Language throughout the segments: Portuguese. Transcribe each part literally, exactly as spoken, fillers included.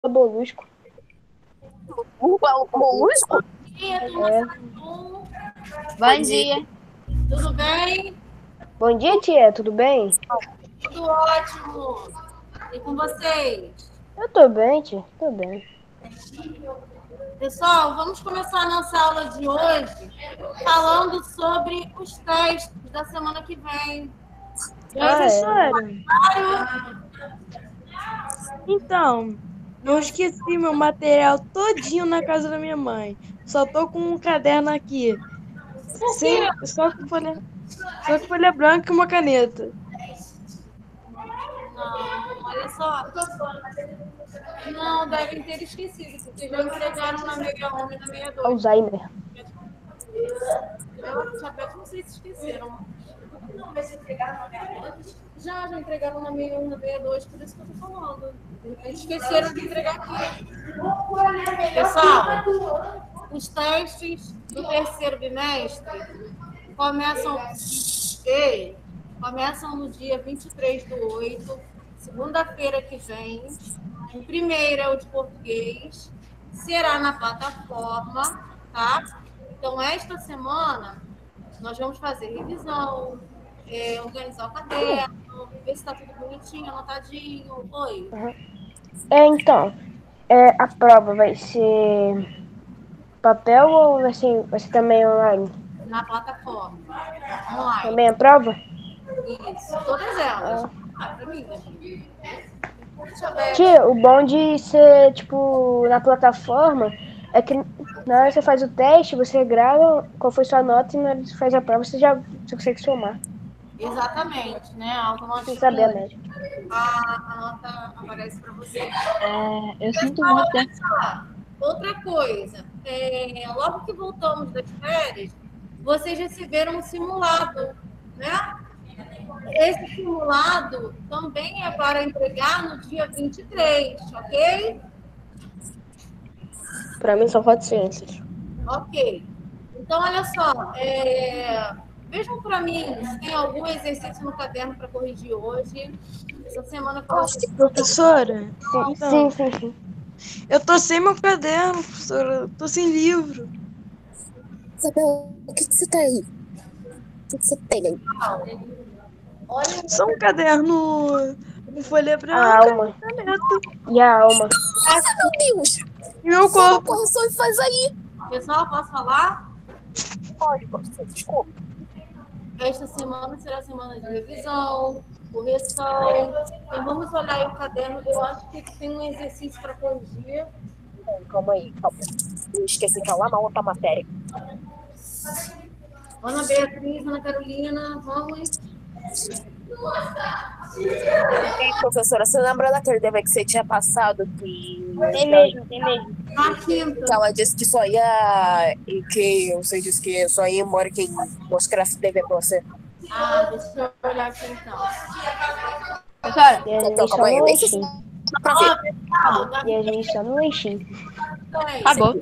Molusco. O molusco? É. Bom dia. Tudo bem? Bom dia, tia. Tudo bem? Tudo ótimo. E com vocês? Eu tô bem, tia. Tô bem. Pessoal, vamos começar a nossa aula de hoje falando sobre os testes da semana que vem. Ah, Professora, então, eu esqueci meu material todinho na casa da minha mãe. Só tô com um caderno aqui. Sem, só com folha, só com folha branca e uma caneta. Não, olha só. Não, devem ter esquecido, porque já entregaram na meia um e na meia dois. Alzheimer. Eu já até não sei se esqueceram. Já, já entregaram na meia um, na meia dois, por isso que eu tô falando. Eles esqueceram de entregar aqui. Pessoal, os testes do terceiro bimestre começam, ei, começam no dia vinte e três do oito, segunda-feira que vem. O primeiro é o de português, será na plataforma, tá? Então, esta semana, nós vamos fazer revisão, é, organizar o caderno, ver se está tudo bonitinho, anotadinho. Oi. Uhum. É, então, é, a prova vai ser papel ou vai ser, vai ser também online? Na plataforma. Online. Também a prova? Isso. Todas elas. Ah, pra mim. Deixa eu ver. Tia, o bom de ser, tipo, na plataforma é que na hora que você faz o teste, você grava qual foi sua nota e na hora que você faz a prova, você já você consegue somar. Exatamente, né? Sem Automaticamente. saber a média. A, a nota aparece para você. É, eu sinto Pessoal, muito. olha só. Outra coisa, é, logo que voltamos das férias, vocês receberam um simulado, né? Esse simulado também é para entregar no dia vinte e três, ok? Pra mim só falta ciências. Ok. Então, olha só, é, vejam para mim se tem algum exercício no caderno para corrigir hoje. Essa semana foi... Professora, Sim, então, sim, sim, sim. eu tô sem meu caderno, professora. Eu tô sem livro. Isabel, o que, que você tá aí? O que, que você tem aí? Olha, Só um caderno com folha A branca alma. e caneta. E a alma. Ah, meu Deus! E meu Faz uma corpo. correção e faz aí! pessoal, posso falar? Pode, professor, desculpa. Esta semana será a semana de revisão, correção. Então, vamos olhar aí o caderno. Eu acho que tem um exercício para corrigir. Calma aí, calma. Eu esqueci que é lá na outra matéria. Ana Beatriz, Ana Carolina, vamos. Ei, professora, você lembra daquele dever que você tinha passado que... Tem mesmo, tem mesmo. Na quinta. Que ela disse que só ia... E que você disse que só ia embora quem mostrar esse dever pra você. Ah, deixa eu olhar aqui então. Professora, E a gente Então, só calma aí, no vê se leitinho. dá pra ver. Ah, tá. E a gente só no leitinho. acabou.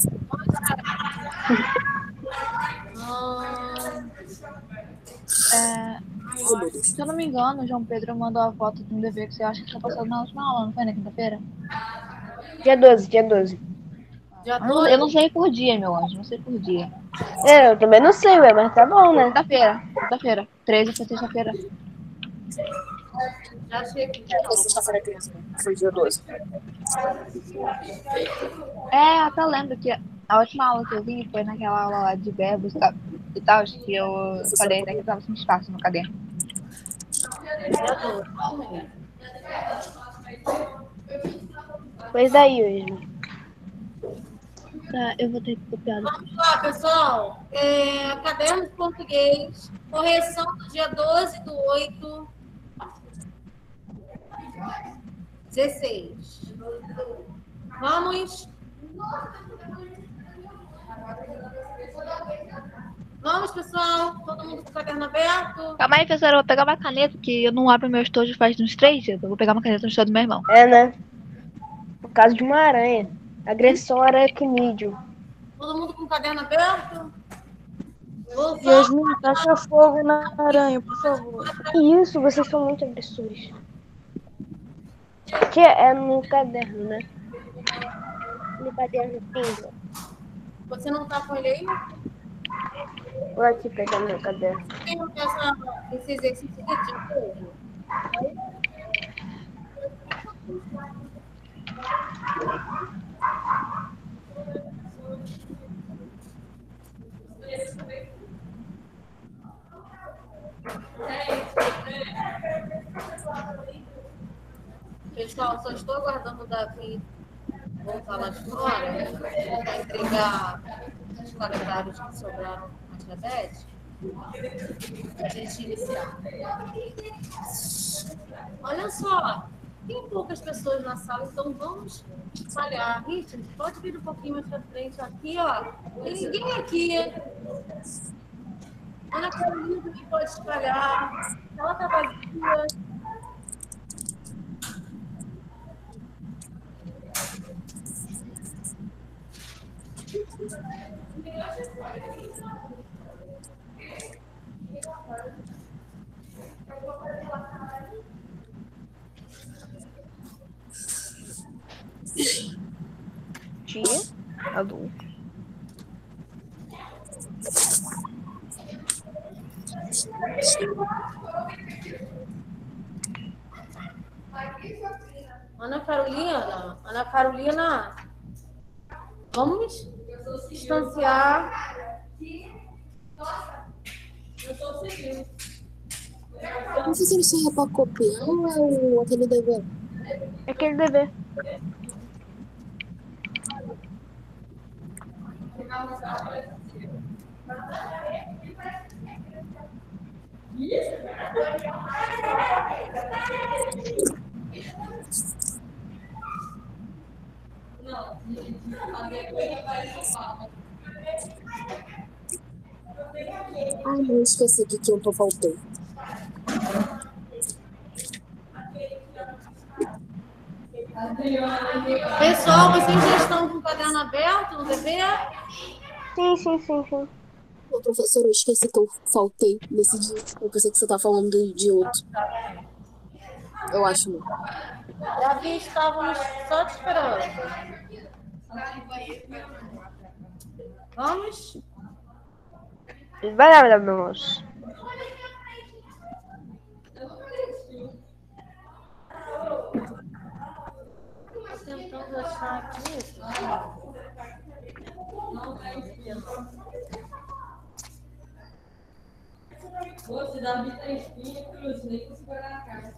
Ah, É, Oh, meu Deus. se eu não me engano, o João Pedro mandou a foto de um dever que você acha que tinha passado na última aula, não foi na quinta-feira? Dia doze, dia doze. dia Eu não, dois. eu não sei por dia, meu anjo, não sei por dia. É, eu também não sei, ué, mas tá bom, né? Quinta-feira, quinta-feira. treze foi sexta-feira. Já cheguei. Foi sexta-feira que foi dia doze. É, até lembro que a última aula que eu vim foi naquela aula lá de verbos e tal, e tal, que eu falei né, que tava sem espaço no caderno. Pois daí, hoje. Tá, eu vou ter que copiar. Vamos lá, pessoal. É, caderno de português, correção do dia doze do oito. dezesseis. Vamos. Vamos, pessoal. Todo mundo com o caderno aberto. Calma aí, professora, eu vou pegar uma caneta, que eu não abro meu estojo faz uns três dias. Eu vou pegar uma caneta no estojo do meu irmão. É, né? No caso de uma aranha. Agressão aracnídeo. Todo mundo com o caderno aberto? Vou só- Yasmin, taca fogo na aranha, por favor. Isso, vocês são muito agressores. Que é no caderno, né? Ele bateu no pingo. Você não tá com ele aí? Vou aqui pegar meu caderno. Tem essa, esse exercício aqui de novo? Pessoal, só estou aguardando o Davi voltar lá de fora para entregar os calendários que sobraram na Chabete para a gente iniciar. Olha só, tem poucas pessoas na sala, então vamos espalhar. Richard, pode vir um pouquinho mais para frente. Aqui, ó, tem ninguém aqui. Ana Carolina também pode espalhar. Ela está vazia. Tia, alô. Ana Carolina, Ana Carolina, vamos distanciar. Não sei se ele serve para copiar ou é o, aquele dever. É aquele dever. Ah, não esqueci de que eu tô faltando. Pessoal, vocês já estão com o caderno aberto no dever? Sim, sim, sim, sim. Ô, professor, eu esqueci que eu faltei nesse dia. Eu pensei que você tá falando de, de outro. Eu acho não. Davi, estávamos só te esperando. Vamos? Vai lá, meu moço. Tentando achar aqui. Você dá a três espinhas, cruz, nem que segurar na cara.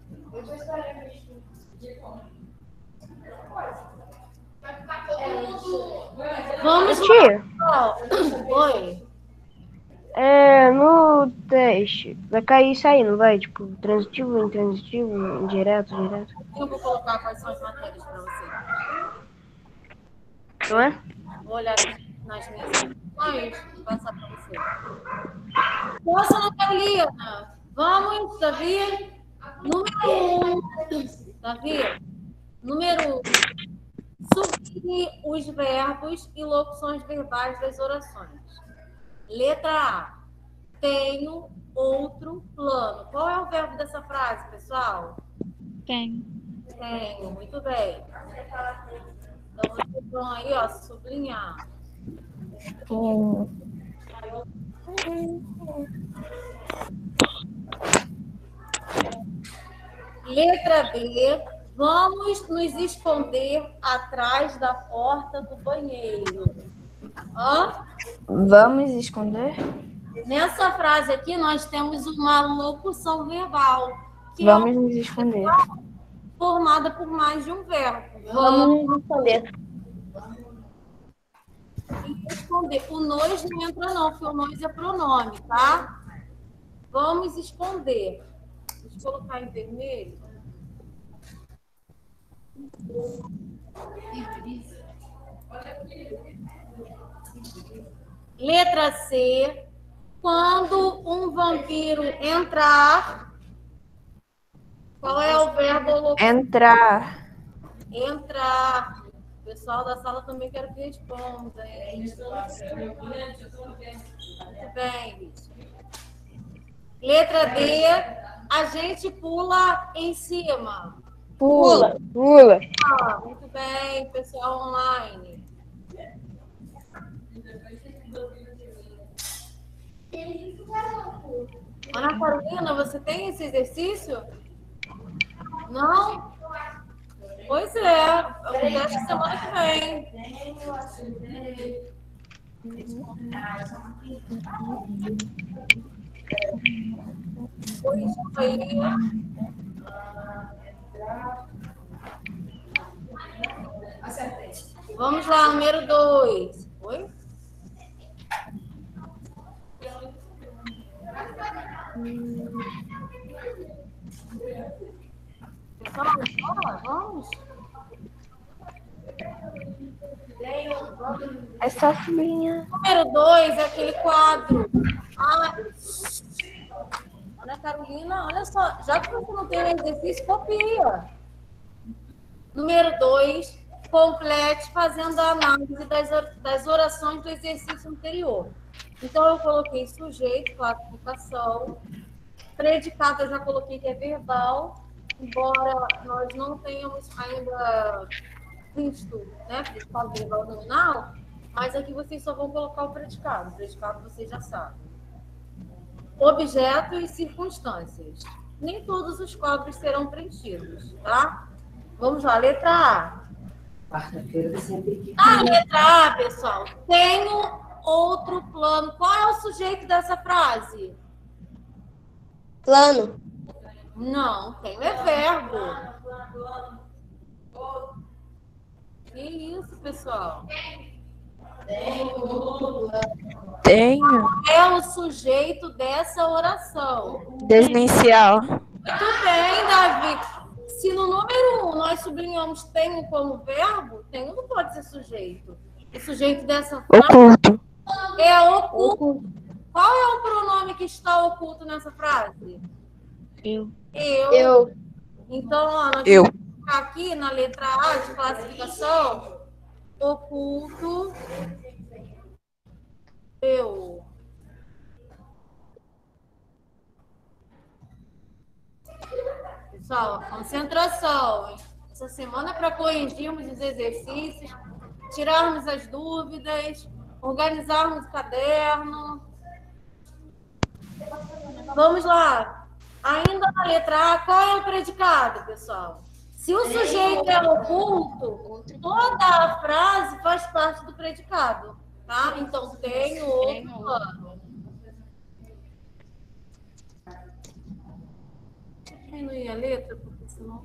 Vamos, Tia, oi. é, no teste, vai cair isso aí, não vai? Tipo, transitivo, intransitivo, indireto, direto. Eu vou colocar quais são as matérias para você. Não é? Vou olhar nas minhas informações e passar para você. Nossa, Ana Carolina, vamos, Davi. Número um. Davi, número um. Subir os verbos e locuções verbais das orações. Letra A. Tenho outro plano. Qual é o verbo dessa frase, pessoal? Tem. Tenho, muito bem. Então, vocês vão aí, ó, sublinhar. Um. Letra B. Vamos nos esconder atrás da porta do banheiro. Ó. Vamos esconder? Nessa frase aqui, nós temos uma locução verbal. Que Vamos é nos esconder. formada por mais de um verbo. Vamos responder. E esconder. O nós não entra não, porque o nós é pronome, tá? Vamos esconder. Deixa eu colocar em vermelho. Letra C. Quando um vampiro entrar, qual é o verbo? Entrar. Entrar. O pessoal da sala também quer que responda. Hein? Muito bem, Richard. Letra D. A gente pula em cima. Pula, pula. Ah, muito bem, pessoal online. Ana Carolina, você tem esse exercício? Não? Pois é, acontece semana que vem. Pois aí. Vamos lá, número dois. Oi? Pessoal, vamos? É só sublinhar. Número dois é aquele quadro. Ah, Ana Carolina, olha só, já que você não tem o exercício, copia. Número dois, complete fazendo a análise das, das orações do exercício anterior. Então, eu coloquei sujeito, classificação. Predicado, eu já coloquei que é verbal, embora nós não tenhamos ainda visto, né, predicado, verbal, nominal, mas aqui vocês só vão colocar o predicado. O predicado vocês já sabem. Objeto e circunstâncias. Nem todos os quadros serão preenchidos, tá? Vamos lá, letra A. Quarta-feira sempre. Na letra A, pessoal, tenho outro plano. Qual é o sujeito dessa frase? Plano. Não, tenho é verbo. Que isso, pessoal? Tenho. É o sujeito dessa oração. Desinicial. Muito bem, Davi. Se no número um nós sublinhamos tenho como verbo, tenho não pode ser sujeito. O sujeito dessa frase Oculto. é oculto. Qual é o pronome que está oculto nessa frase? Eu. Eu. Eu. Então, ó, nós Eu. vamos colocar aqui na letra A de classificação, oculto, eu. Pessoal, concentração. Hein? Essa semana é para corrigirmos os exercícios, tirarmos as dúvidas, organizarmos o caderno. Vamos lá. Ainda na letra A, qual é o predicado, pessoal? Se o sujeito é oculto, toda a frase faz parte do predicado, tá? Então, tenho outro plano. Diminuir a letra, porque senão...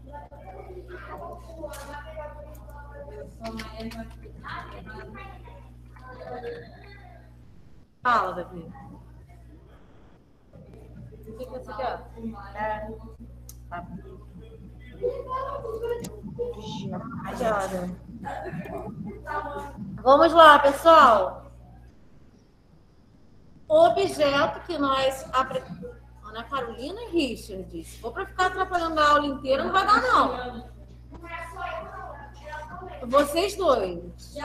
Fala, Davi. O que você quer? É. Tá. Vamos lá, pessoal. O objeto que nós aprendemos. Ana Carolina e Richard. Se for para ficar atrapalhando a aula inteira, não vai dar, não. Vocês dois.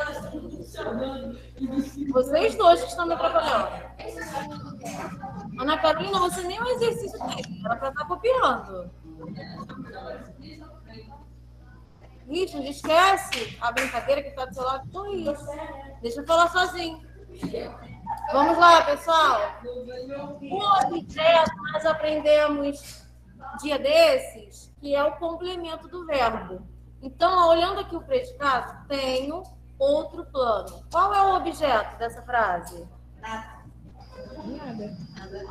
Vocês dois que estão me atrapalhando. Ana Carolina, você nem um exercício tem. Era para estar copiando. Richard, esquece a brincadeira que está do seu lado com isso. Deixa eu falar sozinho. Vamos lá, pessoal. O objeto nós aprendemos dia desses, que é o complemento do verbo. Então, olhando aqui o predicado, tenho outro plano. Qual é o objeto dessa frase? Nada. Nada.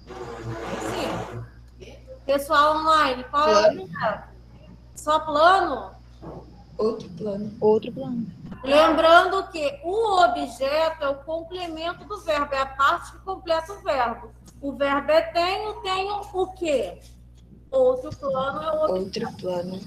Sim. Pessoal online, qual plano. É o objeto? Só plano? Outro plano. Outro plano. Lembrando que o objeto é o complemento do verbo, é a parte que completa o verbo. O verbo é tenho, tenho o quê? Outro plano é o objeto. Outro plano.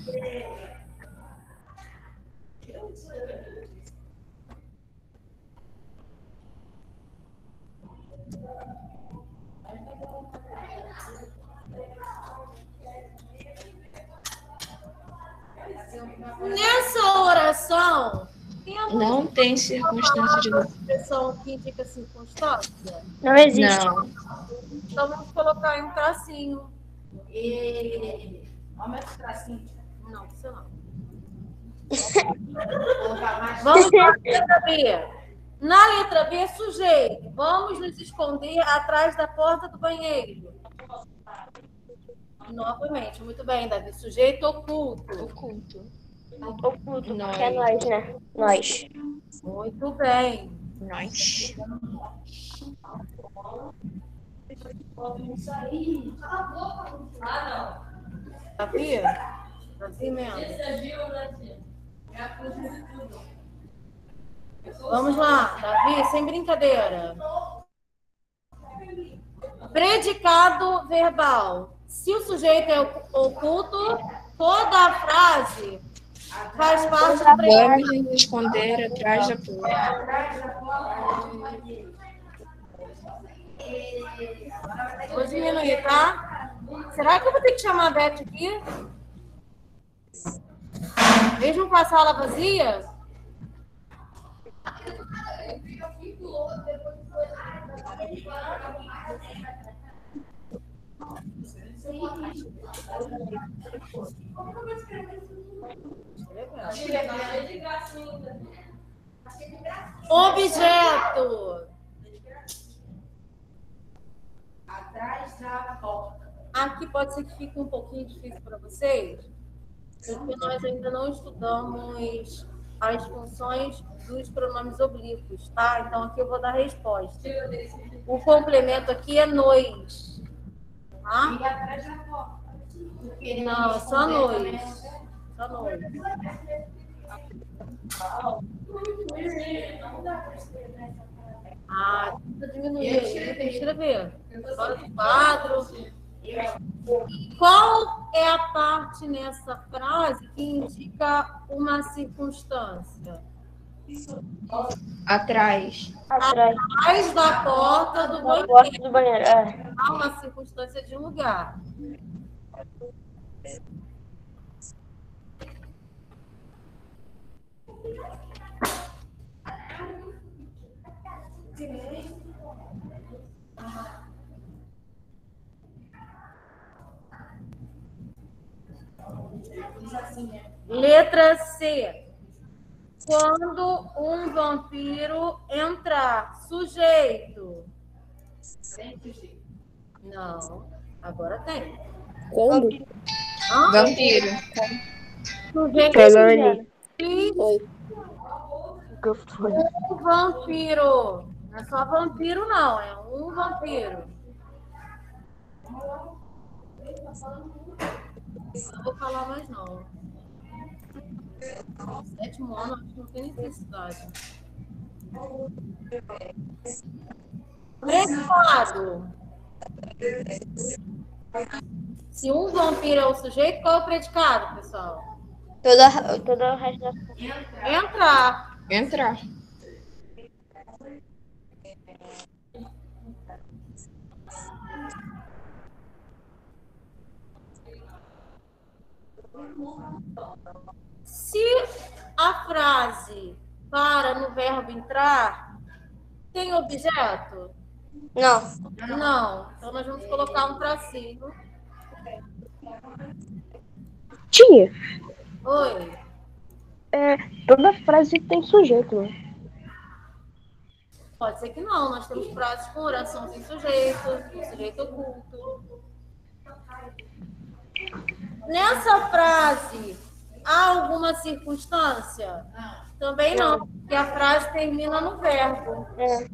Nessa oração, não tem circunstância de novo. Expressão que indica circunstância? Não existe. Não. Então vamos colocar aí um tracinho. E... Aumenta o tracinho. Não, você não. Vamos para a letra B. Na letra B, sujeito. Vamos nos esconder atrás da porta do banheiro. Novamente, muito bem, Davi. Sujeito oculto. Oculto. Oculto, Nós. que é nós, né? Nós. Muito bem. Nós. Davi? Davi mesmo. Vamos lá, Davi, sem brincadeira. Predicado verbal. Se o sujeito é oculto, toda a frase faz parte do predicado. Vamos nos esconder atrás da porta. Vou diminuir, tá? Será que eu vou ter que chamar a Beth aqui? Mesmo com a sala vazia? Objeto. Atrás da porta. Aqui pode ser que fique um pouquinho difícil para vocês, porque nós ainda não estudamos as funções dos pronomes oblíquos, tá? Então aqui eu vou dar a resposta. O complemento aqui é nos. Tá? E atrás da porta. Não, é só nos. Só nos. Ah, tenta diminuir. Tem que escrever. Fora do quadro. Qual é a parte nessa frase que indica uma circunstância? Atrás. Atrás Atrás da porta do da banheiro. porta do banheiro. É. Há uma circunstância de um lugar. Letra C. Quando um vampiro entrar, sujeito. Não, agora tem. Quando? Hã? Vampiro. Sujeito Pegando. e Oi. um vampiro. Não é só vampiro, não. É um vampiro. Não vou falar mais, não. Sétimo ano, acho que não tem necessidade. Predicado. Se um vampiro é o sujeito, qual é o predicado, pessoal? Toda, toda o resto da Entrar. Entrar. Se a frase para no verbo entrar, tem objeto? Não. Não. Então nós vamos colocar um tracinho. Tia, Oi. é, toda frase tem sujeito, né? Pode ser que não. Nós temos frases com oração sem sujeito, com sujeito oculto. Nessa frase, há alguma circunstância? Também não, porque a frase termina no verbo. É.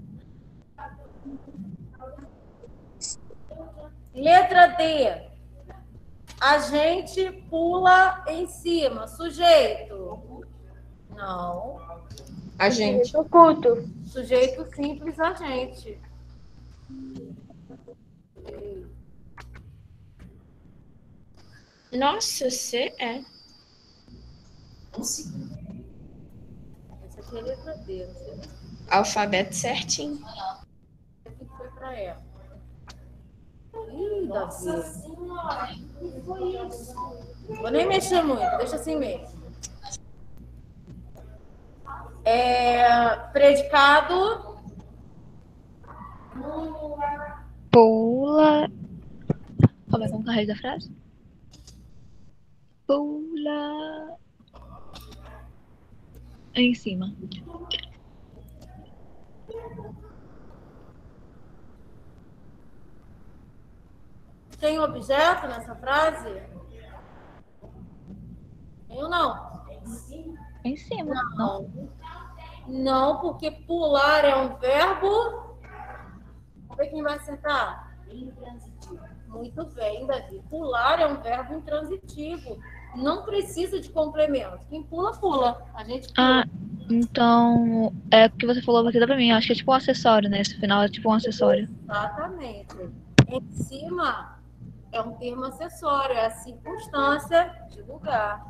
Letra D. A gente pula em cima. Sujeito? Não. A gente. Oculto. Sujeito simples, a gente. Nossa, você é. Essa aqui é a letra D. Não sei Alfabeto certinho. o que foi pra ela. Ih, Davi. Vou nem mexer muito, deixa assim mesmo. É, predicado. Pula. Como é que é o resto da frase? pula em cima. Tem objeto nessa frase? Tem ou não? Em cima. Não. Não, porque pular é um verbo. Vamos ver quem vai acertar. Muito bem, Davi. Pular é um verbo intransitivo. Não precisa de complemento. Quem pula, pula. A gente pula. Ah, então é o que você falou aqui pra mim. Acho que é tipo um acessório, né? Esse final é tipo um acessório. Exatamente. Em cima é um termo acessório, é a circunstância de lugar.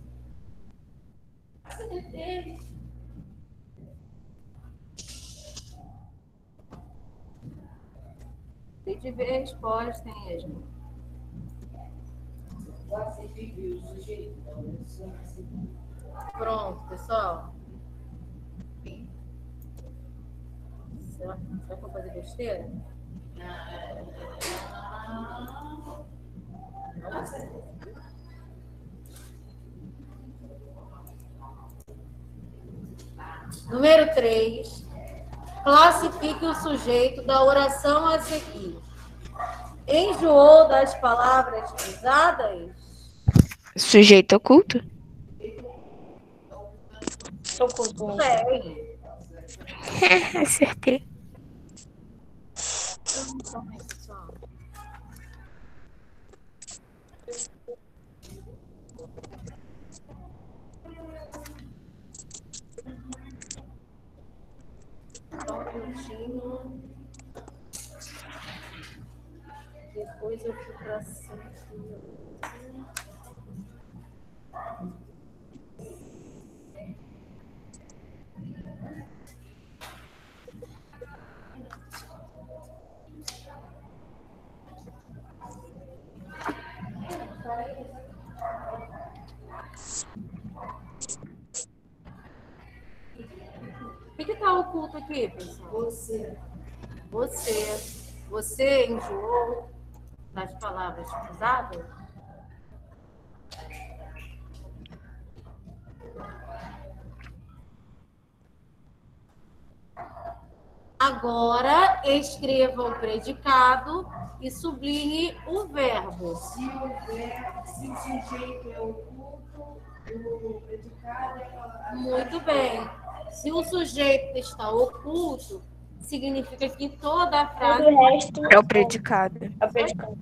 Tem que ver a resposta, hein, Esmo? Pronto, pessoal. Será, será que eu vou fazer besteira? Número três. Classifique o sujeito da oração a seguir. Enjoou das palavras cruzadas? Sujeito oculto? Oculto. Bem. Acertei. Então, pessoal. Só um minutinho. Depois eu fui para cima. O que está oculto aqui, pessoal? Você. Você. Você enjoou das palavras cruzadas? Agora, escreva o predicado e sublinhe o verbo. Se o, verbo, se o sujeito é oculto, o predicado é a... Muito bem. Se o sujeito está oculto, significa que toda a frase O resto É o predicado. é o predicado.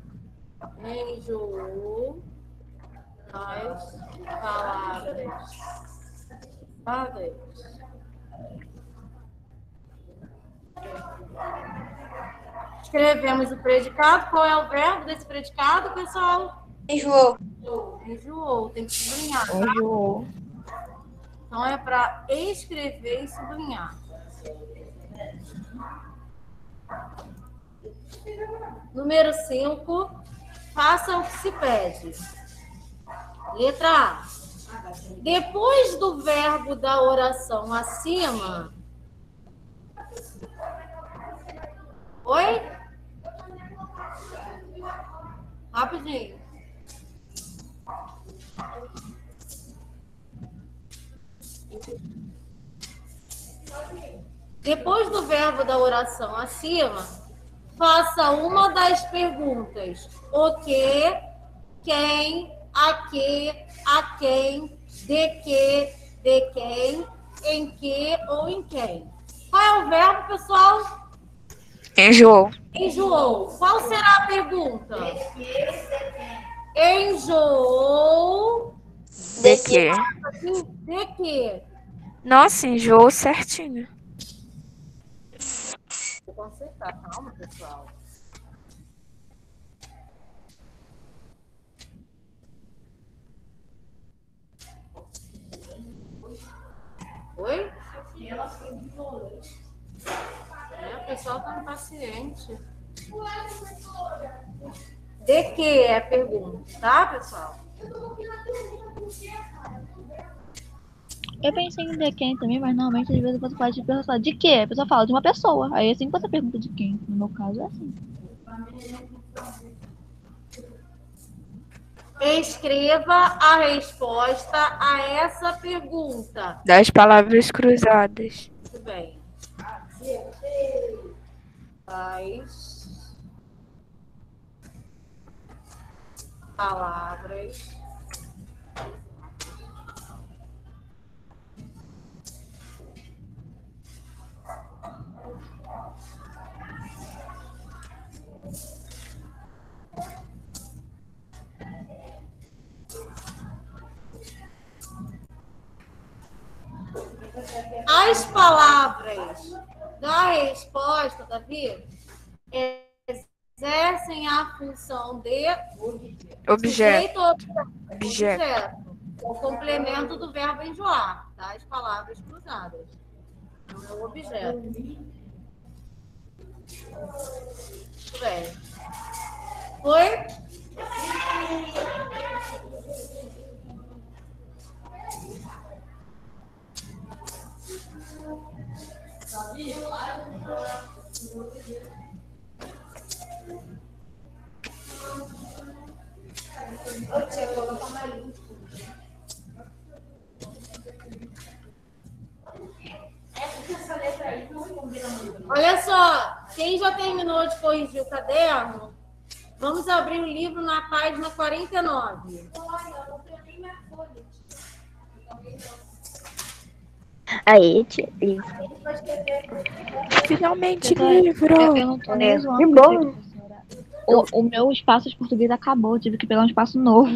enjoou das palavras. Palavras. Escrevemos o predicado. Qual é o verbo desse predicado, pessoal? Enjoou. Enjoou. Tem que sublinhar. Tá? Enjoou. Então é para escrever e sublinhar. Número cinco. Faça o que se pede. Letra A. Depois do verbo da oração acima. Oi? Rapidinho. Depois do verbo da oração acima, faça uma das perguntas. O que, quem, a que, a quem, de que, de quem, em que ou em quem. Qual é o verbo, pessoal? Enjoou. Enjoou. Qual será a pergunta? Enjoou De quê? de quê? Nossa, enjoou certinho. Vou consertar, calma, pessoal. Oi? É, o pessoal tá impaciente. De que é a pergunta, tá, pessoal? Eu pensei em de quem também, mas normalmente às vezes você pode perguntar de quê? A pessoa fala de uma pessoa. Aí assim você pergunta de quem. No meu caso é assim. Escreva a resposta a essa pergunta. Das palavras cruzadas. Muito bem. As palavras As palavras da resposta, Davi, exercem a função de Objeto. sujeito ou objeto. Objeto. Objeto. O complemento do verbo enjoar, das palavras cruzadas. Não é o objeto. Muito bem. Foi? Olha só, quem já terminou de corrigir o caderno, vamos abrir o livro na página quarenta e nove. Aí, tia, livro. Finalmente, Eu, livro. eu, eu não tô nem zoando. Que bom. professora. O, o meu espaço de português acabou, eu tive que pegar um espaço novo.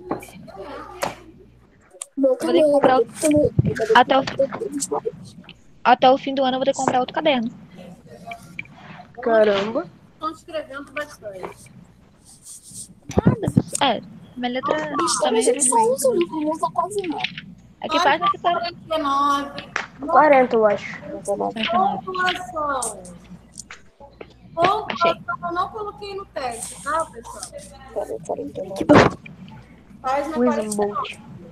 Meu Vou ter que comprar outro. Até o, caderno. até o fim do ano eu vou ter que comprar outro caderno. Caramba. Estão escrevendo bastante. Nada, é, minha letra tá meio reduzida. Não usa quase nada. É que página que tá. quarenta e nove. quarenta, eu acho. Pontuação. Pontuação eu não coloquei no teste, tá, pessoal? Que bom. Página Usain quarenta e Bolt.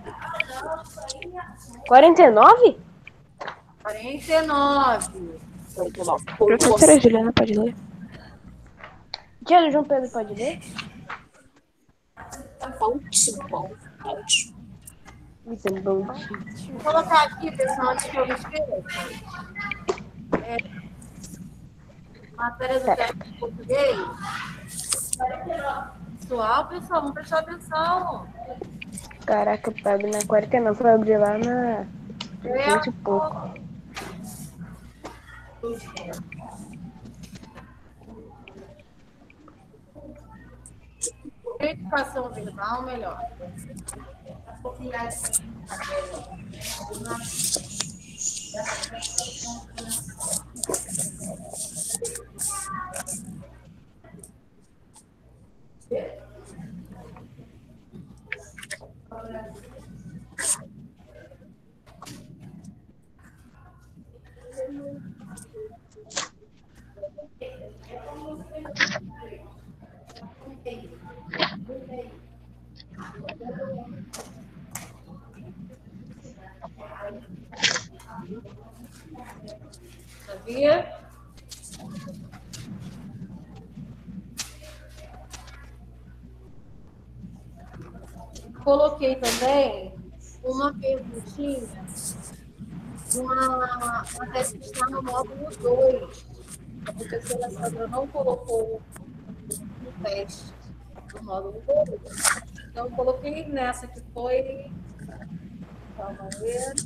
quarenta e nove? quarenta e nove. Professora Juliana, pode ler? Tia, João Pedro pode ler? Ótimo. Ótimo. Usain Bolt. Vou colocar aqui, pessoal, antes que eu me esqueça. É, matéria do teste de português. Pessoal, pessoal, vamos prestar atenção. Caraca, eu pego na quarenta e nove, foi abrir lá na vinte e pouco. Educação verbal, melhor. Sabia? Coloquei também uma perguntinha, uma matéria que está no módulo dois. A professora Sandra não colocou no teste do módulo dois. Então, coloquei nessa que foi. Calma aí.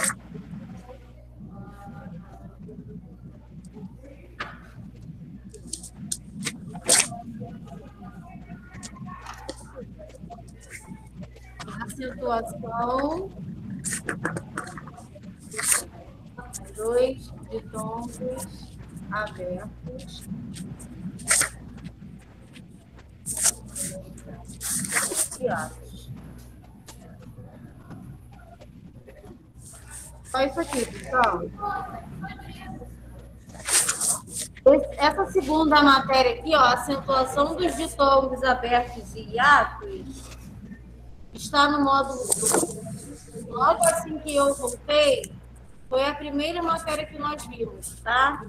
Acentuação. Dois ditongos abertos. Criados. Só isso aqui, pessoal. Essa segunda matéria aqui, ó, acentuação dos ditongos abertos e hiatos, está no módulo dois. Logo assim que eu voltei, foi a primeira matéria que nós vimos, tá?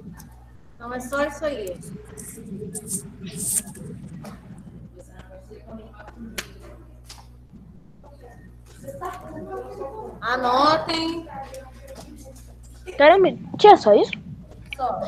Então é só isso aí. Anotem. Caramba, tinha só isso? Só.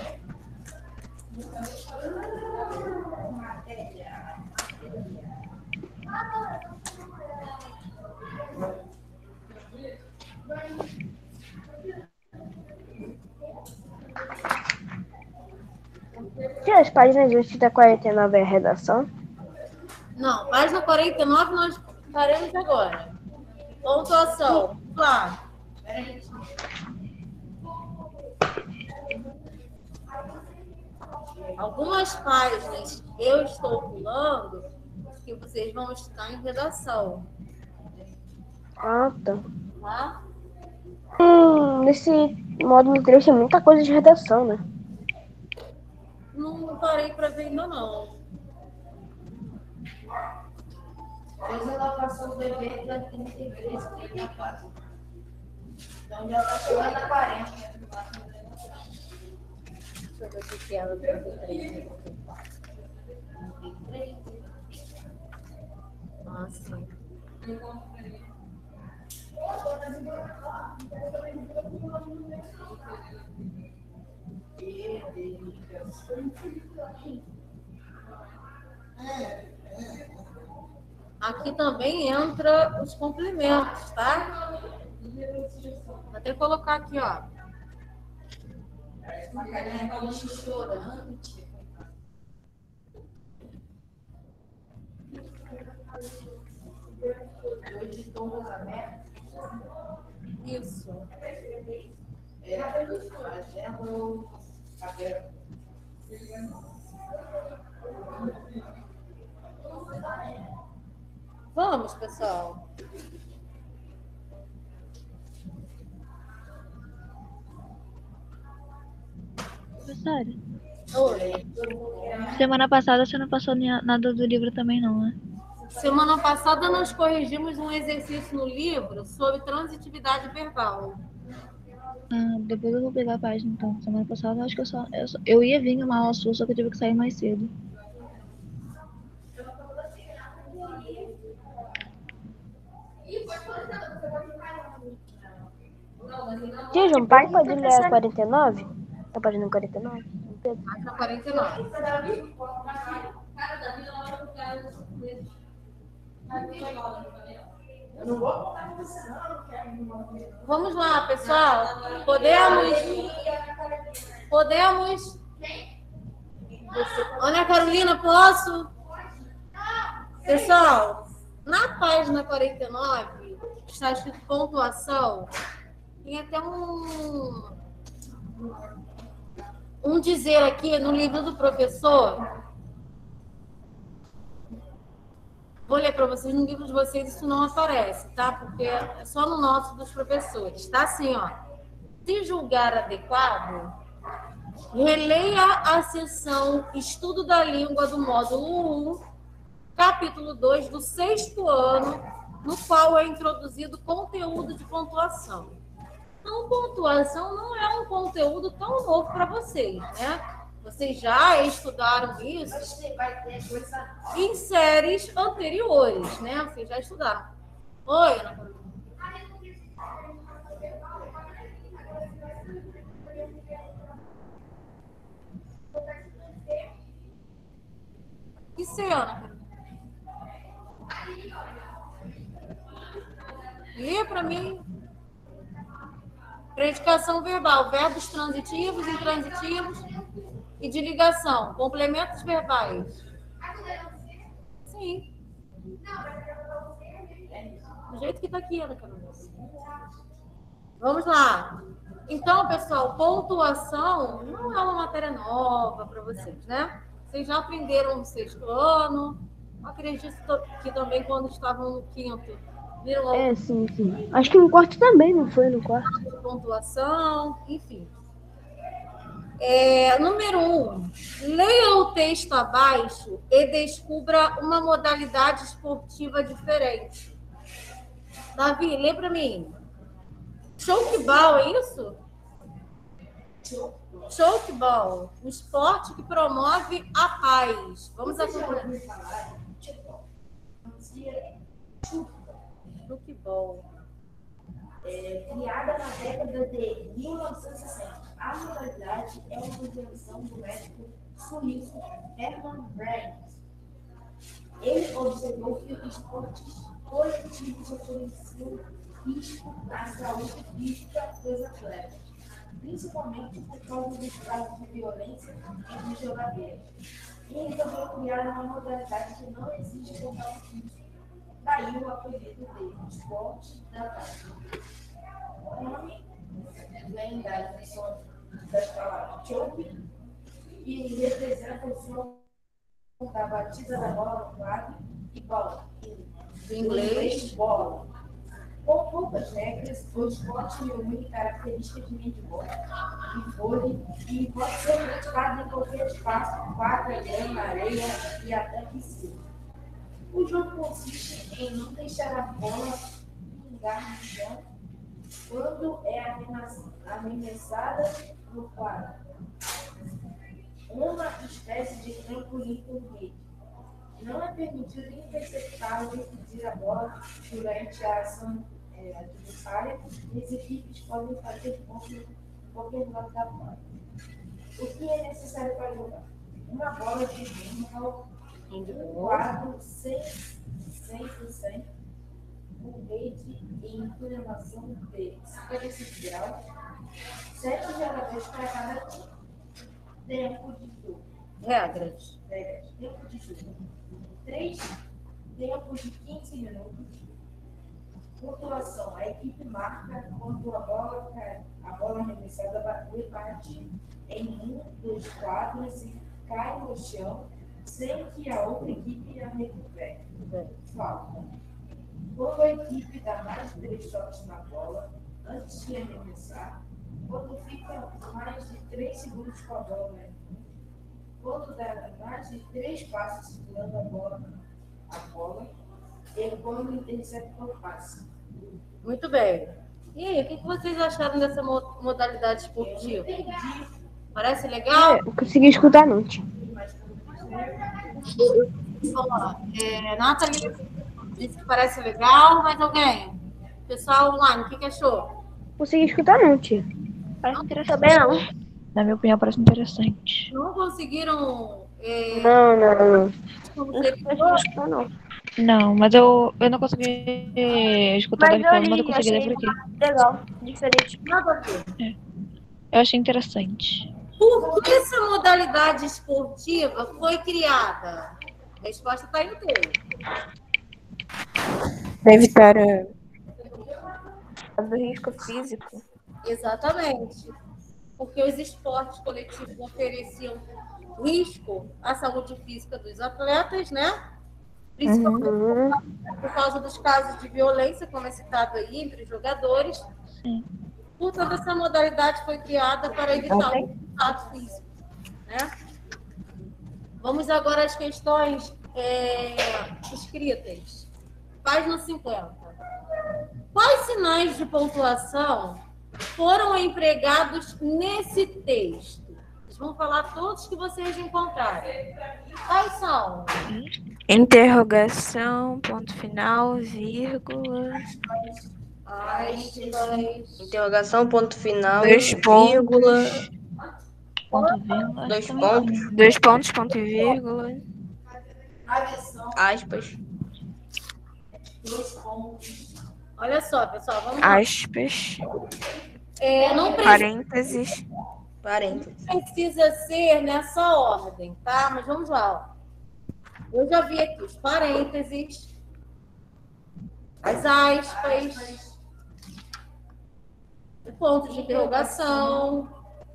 Tinha as páginas antes da quarenta e nove é redação? Não, página quarenta e nove nós faremos agora. Pontuação. Claro. Algumas páginas eu estou pulando que vocês vão estar em redação. Ah, tá. Tá? Hum, nesse módulo três tem muita coisa de redação, né? Não parei para ver ainda não. Depois ela passou o bebê da trinta e três, trinta e quatro. Então já está chegando a quarenta. Deixa eu ver o que é ela trinta e três. Ah, sim. Aqui também entra os complementos, tá? Vou até colocar aqui, ó. Isso. Vamos, pessoal. Professora, Oi. semana passada você não passou ni- nada do livro também não, né? Semana passada nós corrigimos um exercício no livro sobre transitividade verbal. Ah, depois eu vou pegar a página então. Semana passada eu acho que eu só. Eu, só- eu ia vir numa aula sua, só que eu tive que sair mais cedo. Tia, João, pai pode ler a quarenta e nove? A página quarenta e nove? Página quarenta e nove. Vamos lá, pessoal. Podemos? Podemos? Ana Carolina, posso? Pessoal, na página quarenta e nove, está escrito pontuação. Tem até um, um dizer aqui no livro do professor. Vou ler para vocês, no livro de vocês isso não aparece, tá? Porque é só no nosso dos professores. Tá assim, ó. Se julgar adequado, releia a seção Estudo da Língua do módulo um, capítulo dois do sexto ano, no qual é introduzido conteúdo de pontuação. Então, pontuação não é um conteúdo tão novo para vocês, né? Vocês já estudaram isso em séries anteriores, né? Vocês já estudaram. Oi, Ana Carolina. Isso é, Ana Carolina. Lê para mim. Predicação verbal, verbos transitivos, intransitivos e de ligação, complementos verbais. Sim. Do jeito que está aqui, Ana Carolina. Vamos lá. Então, pessoal, pontuação não é uma matéria nova para vocês, né? Vocês já aprenderam no sexto ano. Acredito que também quando estavam no quinto, viram É, sim, sim. Acho que no quarto também, não foi no quarto? pontuação, enfim. É, número um, leia o texto abaixo e descubra uma modalidade esportiva diferente. Davi, lê para mim. Chokeball, é isso? Chokeball, um esporte que promove a paz. Vamos acompanhar. Chukeball. É, criada na década de mil novecentos e sessenta. A modalidade é uma invenção do médico suíço Hermann Brandt. Ele observou que os esportes coletivos ofereciam risco à saúde física dos atletas, principalmente por causa dos casos de violência entre os jogadores. E resolveu criar uma modalidade que não exige contato físico. Daí o apelido de esporte da paz. O nome vem das lições das palavras choke e representa o som da batida da bola no quadro e bola. Do inglês, bola. Com poucas regras, o esporte reúne características de handball e vôlei e pode ser praticado em qualquer espaço, quadra, grama, areia e até piscina. O jogo consiste em não deixar a bola pingar no chão quando é arremessada no quadro. Uma espécie de trampolim com rede. Não é permitido interceptar ou impedir a bola durante a ação é, adversária, e as equipes podem fazer pontos em qualquer lado da bola. O que é necessário para jogar? Uma bola de handball, um quadro cem por cento, com rede e inclinação de cinquenta e cinco graus, sete jogadores para cada time. Tempo de jogo. regras. Regras. Tempo de jogo. Três tempos de quinze minutos. Pontuação. A equipe marca quando a bola, a bola arremessada bate em um dos quadros e cai no chão sem que a outra equipe a recupere. Falta. Quando a equipe dá mais de três toques na bola antes de arremessar, quando fica mais de três segundos com a bola, quando dá mais de três passos segurando a bola, a bola e quando intercepta o passe. Muito bem. E aí, o que vocês acharam dessa modalidade esportiva? Parece legal? É, eu consegui escutar não, tia. Ó, é, Nathalie disse que parece legal, mas alguém? Pessoal online, o que, que achou? Consegui escutar não, tia. Parece interessante. Também não. Na minha opinião, parece interessante. Não conseguiram... É, Não, não, não. como Não seria? consegui escutar não. Não, mas eu, eu não consegui escutar Mas daqui eu falando, mas eu li, consegui ler achei por aqui. legal, diferente. Nada a ver. Eu achei interessante. Por que essa modalidade esportiva foi criada? A resposta está aí no texto. Para evitar o risco físico. Exatamente. Porque os esportes coletivos ofereciam risco à saúde física dos atletas, né? Principalmente Uhum. por causa dos casos de violência, como é citado aí, entre os jogadores. Sim. Portanto, essa modalidade foi criada para evitar o contato físico, né? Vamos agora às questões é, escritas. Página cinquenta. Quais sinais de pontuação foram empregados nesse texto? Vocês vão falar todos que vocês encontrarem. Quais são? Interrogação, ponto final, vírgula. Aspas. Interrogação, ponto final, Dois vírgula, Ponto vírgula. dois pontos, Dois pontos, ponto e vírgula. aspas. Olha só, pessoal, vamos lá. Aspas. É, não precisa, Parênteses. Parênteses. precisa ser nessa ordem, tá? Mas vamos lá. Ó. Eu já vi aqui os parênteses, as aspas, o ponto de interrogação,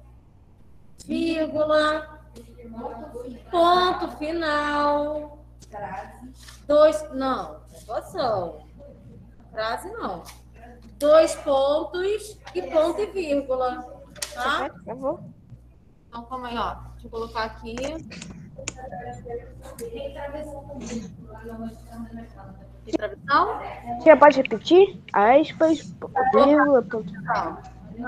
vírgula, ponto final, dois, não, pontuação, frase não, dois pontos e ponto e vírgula, tá? Por favor. Então, calma aí, ó, deixa eu colocar aqui. Tem travessão? Você pode repetir? Aspas, vírgula, ponto. Não.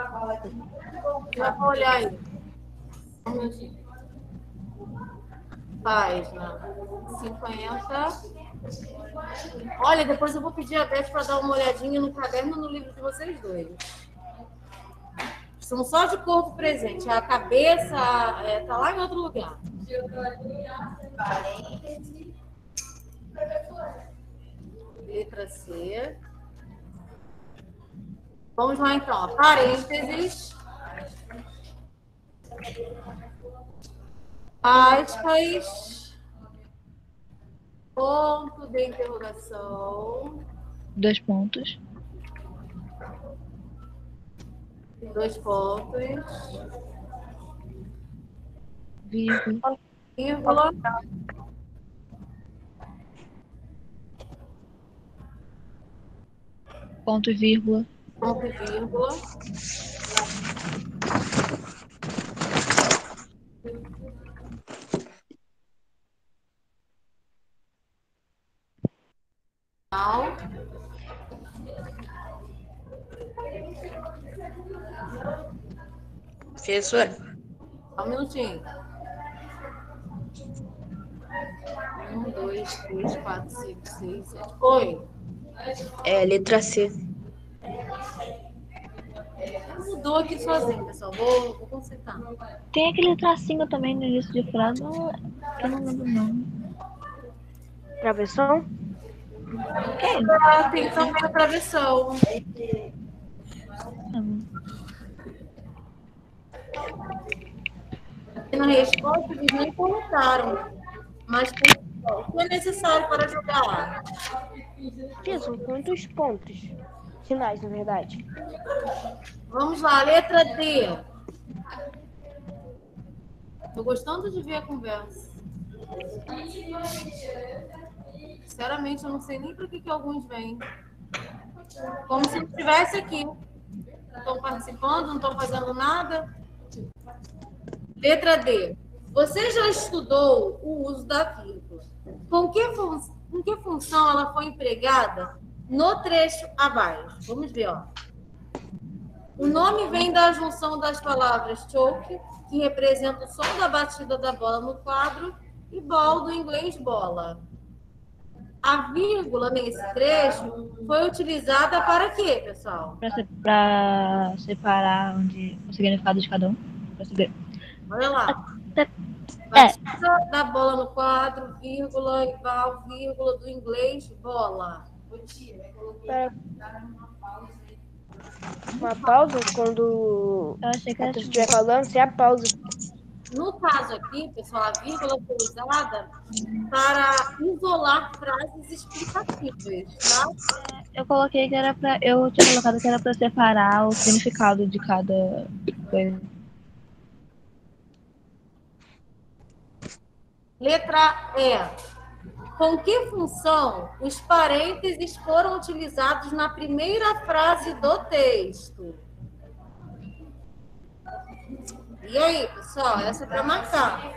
Já vou olhar aí. Um minutinho. Página cinquenta. Olha, depois eu vou pedir a Beth para dar uma olhadinha no caderno e no livro de vocês dois. São só de corpo presente. A cabeça é, tá lá em outro lugar. Letra C. Vamos lá, então. Parênteses. Aspas. Ponto de interrogação. Dois pontos. Dois pontos. Vírgula. Vírgula. Ponto e vírgula. Ponto e vírgula. Final. Professora, Só um minutinho. Um, dois, três, quatro, cinco, seis, sete. Oi. é letra C. Mudou aqui sozinho, pessoal. Vou, vou consertar. Tem aquele tracinho também no início de frase, mas eu não lembro o nome. Travessão? Ah, tem também a travessão. E na resposta, eles nem colocaram. Mas tem- o que é necessário para jogar? Isso, quantos pontos? Finais, na verdade. Vamos lá, letra D. Tô gostando de ver a conversa. Sinceramente, eu não sei nem para que, que alguns vêm. Como se não estivesse aqui. Não estão participando, não estão fazendo nada. Letra D. Você já estudou o uso da vírgula. Com que, fun com que função ela foi empregada no trecho abaixo? Vamos ver, ó. O nome vem da junção das palavras choke, que representa o som da batida da bola no quadro, e ball, do inglês bola. A vírgula nesse trecho foi utilizada para quê, pessoal? Pra, se- pra separar onde, o significado de cada um. Pra saber. Olha lá. É. Batida da bola no quadro, vírgula, e ball, vírgula, do inglês bola. Pera. Uma pausa quando Eu achei que a era pessoa tipo, estiver falando, você a pausa. No caso aqui, pessoal, a vírgula foi usada para isolar frases explicativas, tá? eu coloquei que era pra. Eu tinha colocado que era pra separar o significado de cada coisa. Letra E. Com que função os parênteses foram utilizados na primeira frase do texto? E aí, pessoal? Essa é para marcar.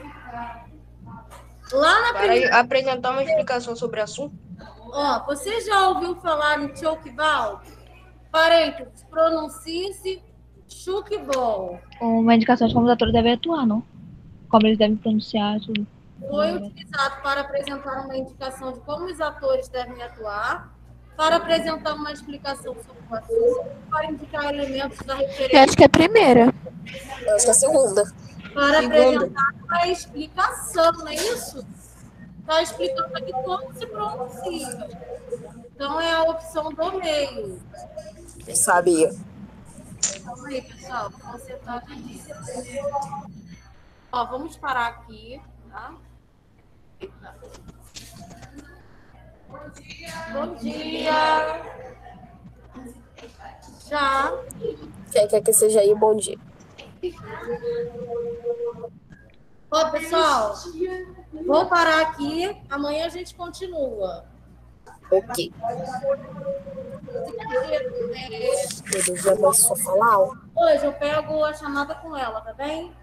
Lá na Para primeira... apresentar uma explicação sobre o assunto. Ó, você já ouviu falar em choke-ball? Parênteses, pronuncie-se choke-ball. Uma indicação de como os atores devem atuar, não? Como eles devem pronunciar tudo. Foi utilizado para apresentar uma indicação de como os atores devem atuar, para apresentar uma explicação sobre o assunto, para indicar elementos da Eu referência, acho que é a primeira. Eu acho que é a segunda. para Segunda. apresentar uma explicação, não é isso? Está explicando aqui como se pronuncia. Então, é a opção do meio. Eu sabia. Calma aí, pessoal. Vou consertar aqui. Ó, vamos parar aqui, tá? Eita. Bom dia. Já. Quem quer que seja aí, bom dia. Ó, pessoal, vou parar aqui. Amanhã a gente continua. Ok. Eu devia mais só falar. Ó. Hoje eu pego a chamada com ela, tá bem?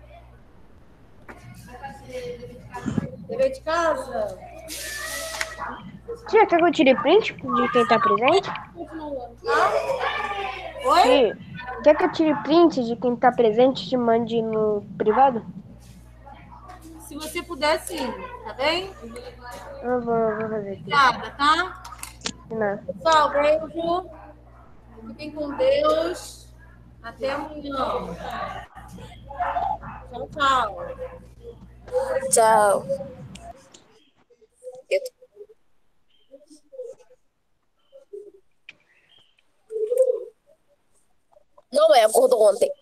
Dever de casa? Tia, quer que eu tire print de quem tá presente? Continua, tá? Oi? Tia, quer que eu tire print de quem tá presente e te mande no privado? se você puder, sim. Tá bem? Eu vou, eu vou fazer aqui. Obrigada, tá? Não. Pessoal, beijo. Fiquem com Deus. Até amanhã. Tchau, tchau. Tchau. Eu- Não é, acordou ontem.